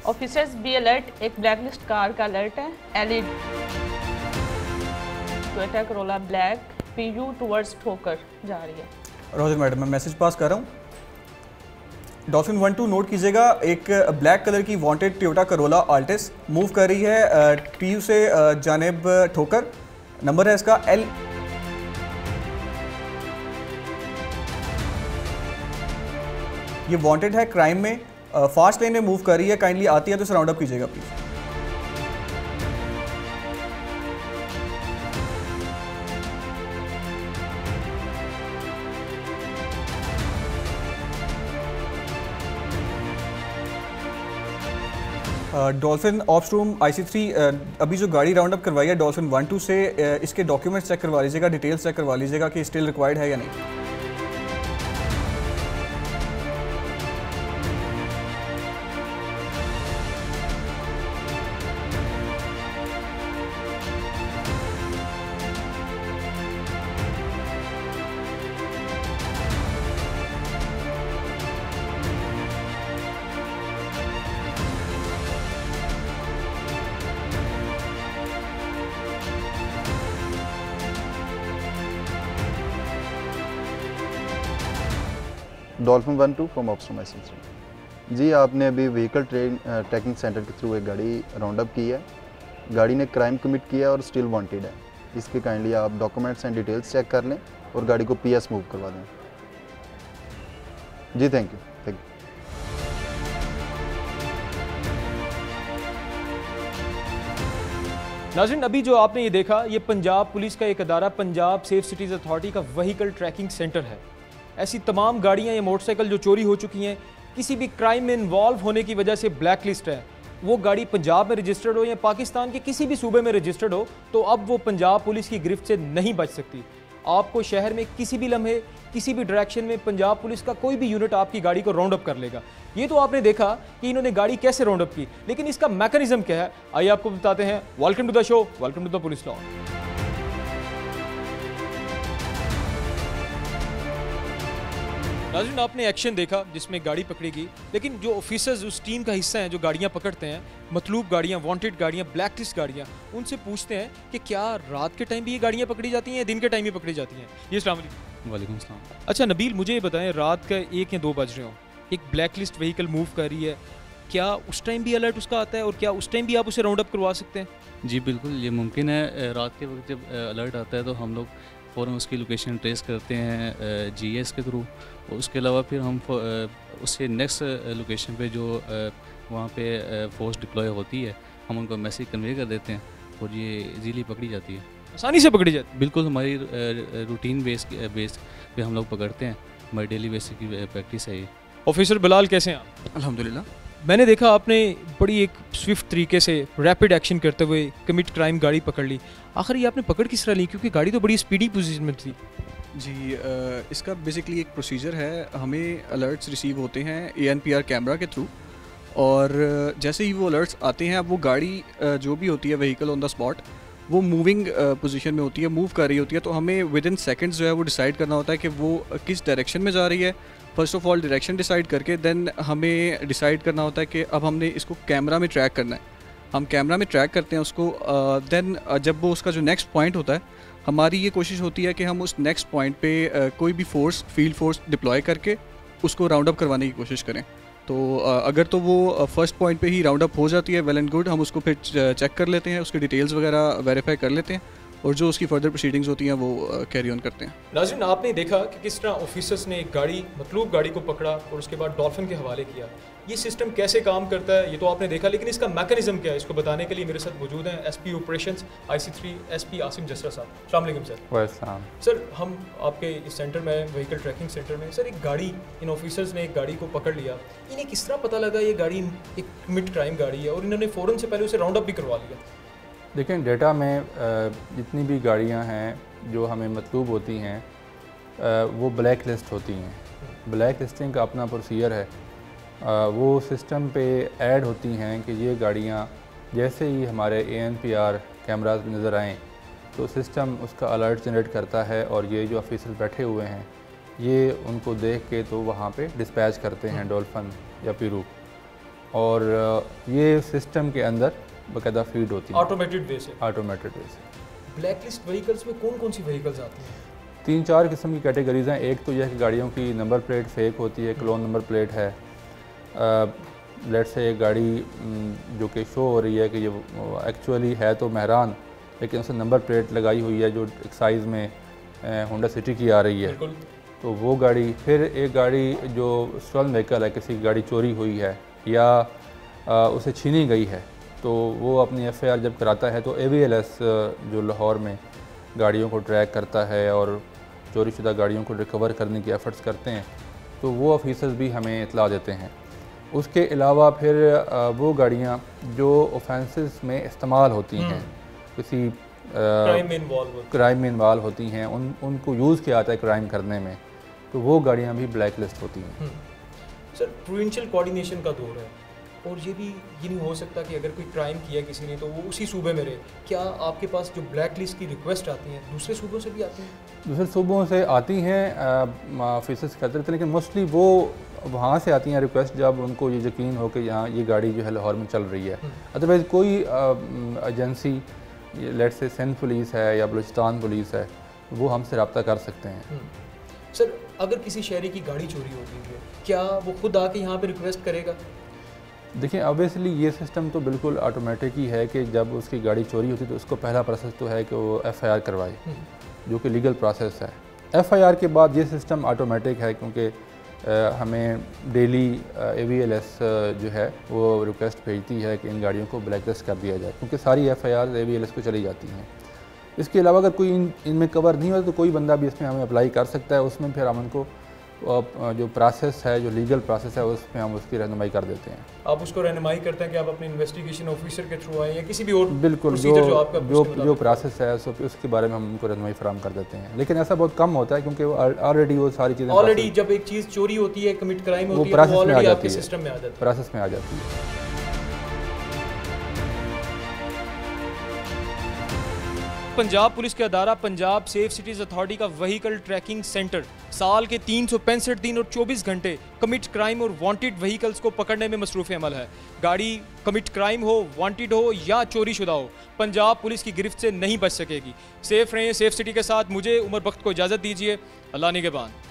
Officers be alert, एक black list car का alert है। एलई टोयोटा करोला ब्लैक पीयू टुवर्ड्स ठोकर जा रही है। रोजर मैडम, मैं मैसेज पास कर रहा हूँ। डॉल्फिन 12 नोट कीजिएगा, एक ब्लैक कलर की wanted Toyota Corolla Altis move कर रही है पीयू से जानिब ठोकर। नंबर है इसका एल। ये वांटेड है क्राइम में, फास्ट लेन में मूव कर रही है। काइंडली आती है तो राउंड अप कीजिएगा प्लीज। डॉल्फिन ऑप्सट्रूम IC3 अभी जो गाड़ी राउंड अप करवाई है डॉल्फिन 12 से, इसके डॉक्यूमेंट्स चेक करवा लीजिएगा, डिटेल्स चेक करवा लीजिएगा कि स्टिल रिक्वायर्ड है या नहीं। Dolphin 12 from ऑप्सट्रूम IC3। जी, आपने अभी व्हीकल ट्रैकिंग सेंटर के थ्रू एक गाड़ी राउंड अप की है। गाड़ी ने क्राइम कमिट किया और स्टिल वांटेड है। इसके काइंडली आप डॉक्यूमेंट्स एंड डिटेल्स चेक कर लें और गाड़ी को PS मूव करवा दें। जी थैंक यू। नाज़रीन, अभी जो आपने ये देखा, ये पंजाब पुलिस का एक अदारा पंजाब सेफ सिटीज़ अथॉरिटी का व्हीकल ट्रैकिंग सेंटर है। ऐसी तमाम गाड़ियाँ या मोटरसाइकिल जो चोरी हो चुकी हैं, किसी भी क्राइम में इन्वॉल्व होने की वजह से ब्लैक लिस्ट है, वो गाड़ी पंजाब में रजिस्टर्ड हो या पाकिस्तान के किसी भी सूबे में रजिस्टर्ड हो, तो अब वो पंजाब पुलिस की गिरफ्त से नहीं बच सकती। आपको शहर में किसी भी लम्हे, किसी भी डायरेक्शन में पंजाब पुलिस का कोई भी यूनिट आपकी गाड़ी को राउंड अप कर लेगा। ये तो आपने देखा कि इन्होंने गाड़ी कैसे राउंड अप की, लेकिन इसका मैकेनिज्म क्या है, आइए आपको बताते हैं। Welcome to the show, welcome to the police law. नाज़रीन, आपने एक्शन देखा जिसमें गाड़ी पकड़ी गई, लेकिन जो ऑफिसर्स उस टीम का हिस्सा हैं जो गाड़ियां पकड़ते हैं, मतलूब गाड़ियां, वांटेड गाड़ियां, ब्लैक लिस्ट गाड़ियां, उनसे पूछते हैं कि क्या रात के टाइम भी ये गाड़ियां पकड़ी जाती हैं या दिन के टाइम भी पकड़ी जाती हैं। जी अस्सलाम वालेकुम। वालेकुम सलाम। अच्छा नबील, मुझे ये बताएं, रात का 1 या 2 बज रहे हो, एक ब्लैक लिस्ट व्हीकल मूव कर रही है, क्या उस टाइम भी अलर्ट उसका आता है और क्या उस टाइम भी आप उसे राउंड अप करवा सकते हैं? जी बिल्कुल, ये मुमकिन है। रात के वक्त जब अलर्ट आता है तो हम लोग फ़ौरन उसकी लोकेशन ट्रेस करते हैं GS के थ्रू। उसके अलावा फिर हम उससे नेक्स्ट लोकेशन पे जो वहाँ पे फोर्स डिप्लॉय होती है, हम उनको मैसेज कन्वे कर देते हैं और ये इजीली पकड़ी जाती है, आसानी से पकड़ी जाती है। बिल्कुल, हमारी रूटीन बेस पे हम लोग पकड़ते हैं, हमारी डेली बेसिस की प्रैक्टिस है ये। ऑफिसर बिलाल, कैसे हैं आप? अल्हम्दुलिल्लाह। मैंने देखा आपने बड़ी एक स्विफ्ट तरीके से रैपिड एक्शन करते हुए कमिट क्राइम गाड़ी पकड़ ली। आखिर ये आपने पकड़ किस तरह ली, क्योंकि गाड़ी तो बड़ी स्पीडी पोजीशन में थी? जी, इसका बेसिकली एक प्रोसीजर है। हमें अलर्ट्स रिसीव होते हैं ANPR कैमरा के थ्रू, और जैसे ही वो अलर्ट्स आते हैं, अब वो गाड़ी जो भी होती है व्हीकल ऑन द स्पॉट, वो मूविंग पोजीशन में होती है, मूव कर रही होती है। तो हमें विद इन सेकेंड्स जो है वो डिसाइड करना होता है कि वो किस डायरेक्शन में जा रही है। First of all direction decide करके देन हमें डिसाइड करना होता है कि अब हमने इसको कैमरा में ट्रैक करना है। हम कैमरा में ट्रैक करते हैं उसको। देन जब वो उसका जो नेक्स्ट पॉइंट होता है, हमारी ये कोशिश होती है कि हम उस नेक्स्ट पॉइंट पे कोई भी फोर्स, फील्ड फोर्स डिप्लॉय करके उसको राउंड अप करवाने की कोशिश करें। तो अगर तो वो फर्स्ट पॉइंट पे ही राउंड अप हो जाती है, वेल एंड गुड, हम उसको फिर चेक कर लेते हैं, उसकी डिटेल्स वगैरह वेरीफाई कर लेते हैं और जो उसकी फर्दर प्रोसीडिंग्स होती हैं वो कैरी ऑन करते हैं। नाज़रीन, आपने देखा कि किस तरह ऑफिसर्स ने एक गाड़ी, मतलूब गाड़ी को पकड़ा और उसके बाद डॉल्फिन के हवाले किया। ये सिस्टम कैसे काम करता है ये तो आपने देखा, लेकिन इसका मैकेनिज्म क्या है, इसको बताने के लिए मेरे साथ मौजूद हैं SP operations IC3 SP Asim Jasra साहब। अस्सलाम वालेकुम सर। वालेकुम सर, हम आपके इस सेंटर में, व्हीकल ट्रैकिंग सेंटर में, सर एक गाड़ी, इन ऑफिसर्स ने एक गाड़ी को पकड़ लिया, इन्हें किस तरह पता लगा ये गाड़ी एक कमिट क्राइम गाड़ी है और इन्होंने फ़ौरन से पहले उसे राउंड अप भी करवा लिया? देखें, डेटा में जितनी भी गाड़ियां हैं जो हमें मतलूब होती हैं वो ब्लैक लिस्ट होती हैं। ब्लैक लिस्टिंग का अपना प्रोसीजर है, वो सिस्टम पे ऐड होती हैं कि ये गाड़ियां जैसे ही हमारे ANPR कैमरास में नज़र आएँ तो सिस्टम उसका अलर्ट जनरेट करता है और ये जो ऑफिसर बैठे हुए हैं ये उनको देख के तो वहाँ पे डिस्पैच करते हैं डॉल्फिन या पीरू। और ये सिस्टम के अंदर बाकायदा फीड होती है ऑटोमेटेड वे से। ऑटोमेटेड वे से। ब्लैक लिस्ट व्हीकल्स में कौन कौन सी व्हीकल्स आती हैं? 3-4 किस्म की कैटेगरीज हैं। एक तो यह है कि गाड़ियों की नंबर प्लेट फेक होती है, क्लोन नंबर प्लेट है। लेट्स से एक गाड़ी जो कि शो हो रही है कि ये एक्चुअली है तो महरान, लेकिन उसने नंबर प्लेट लगाई हुई है जो एक साइज़ में होंडा सिटी की आ रही है, तो वो गाड़ी। फिर एक गाड़ी जो स्टॉलन व्हीकल है, किसी की गाड़ी चोरी हुई है या उसे छीनी गई है, तो वो अपनी FIR जब कराता है तो AVLS जो लाहौर में गाड़ियों को ट्रैक करता है और चोरीशुदा गाड़ियों को रिकवर करने की एफ़र्ट्स करते हैं, तो वो ऑफिसर्स भी हमें इतला देते हैं। उसके अलावा फिर वो गाड़ियाँ जो ऑफेंसेस में इस्तेमाल होती हैं, किसी क्राइम में इन्वॉल्व होती हैं, उनको यूज़ किया जाता है क्राइम करने में, तो वो गाड़ियाँ भी ब्लैक लिस्ट होती हैं। सर, प्रोविंशियल कोऑर्डिनेशन का दौर है और ये नहीं हो सकता कि अगर कोई क्राइम किया किसी ने तो वो उसी सूबे में रहे। क्या आपके पास जो ब्लैक लिस्ट की रिक्वेस्ट आती हैं दूसरे सूबों से भी आती हैं? दूसरे सूबों से आती हैं, ऑफिसर्स कहते थे, लेकिन मोस्टली वो वहाँ से आती हैं रिक्वेस्ट जब उनको ये यकीन हो कि यहाँ ये गाड़ी जो है लाहौर में चल रही है। अदरवाइज़ कोई एजेंसी, लेट से सिंध पुलिस है या बलूचिस्तान पुलिस है, वो हमसे रब्ता कर सकते हैं। सर, अगर किसी शहरी की गाड़ी चोरी होती है, क्या वो खुद आके यहाँ पे रिक्वेस्ट करेगा? देखिए, ऑब्वियसली ये सिस्टम तो बिल्कुल ऑटोमेटिक ही है कि जब उसकी गाड़ी चोरी होती है तो उसको पहला प्रोसेस तो है कि वो FIR करवाए, जो कि लीगल प्रोसेस है। FIR के बाद ये सिस्टम ऑटोमेटिक है, क्योंकि हमें डेली AVLS जो है वो रिक्वेस्ट भेजती है कि इन गाड़ियों को ब्लैक लिस्ट कर दिया जाए, क्योंकि सारी FIR AVLS को चली जाती हैं। इसके अलावा अगर कोई इनमें कवर नहीं होता तो कोई बंदा भी इसमें हमें अप्लाई कर सकता है। उसमें फिर हम उनको जो प्रोसेस है, जो लीगल प्रोसेस है, उसमें हम उसकी रहनुमाई कर देते हैं। आप उसको रहनुमाई करते हैं कि आप अपने इन्वेस्टिगेशन ऑफिसर के थ्रू आए या किसी भी और बिल्कुल जो प्रोसेस है उसके बारे में हम उनको रहनुमाई फराहम कर देते हैं, लेकिन ऐसा बहुत कम होता है क्योंकि ऑलरेडी वो सारी चीज़ें ऑलरेडी जब एक चीज़ चोरी होती है, कमिट क्राइम होती है, वो ऑलरेडी आपके सिस्टम में आ जाती है, प्रोसेस में आ जाती है। पंजाब पुलिस के अदारा पंजाब सेफ सिटीज़ अथॉरिटी का व्हीकल ट्रैकिंग सेंटर साल के 365 दिन और 24 घंटे कमिट क्राइम और वांटेड व्हीकल्स को पकड़ने में मसरूफ़ अमल है। गाड़ी कमिट क्राइम हो, वांटेड हो या चोरी शुदा हो, पंजाब पुलिस की गिरफ्त से नहीं बच सकेगी। सेफ रहें सेफ सिटी के साथ। मुझे उमर बख्त को इजाज़त दीजिए। अल्लाह निगहबान।